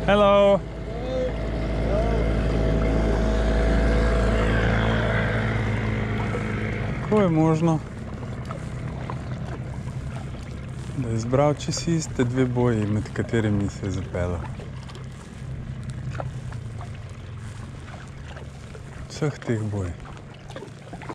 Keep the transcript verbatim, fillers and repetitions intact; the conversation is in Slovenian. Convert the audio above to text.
Hello. Kako je možno, da je izbral čisto iste dve boji, med katerimi se je zapeljal? Vseh teh boj.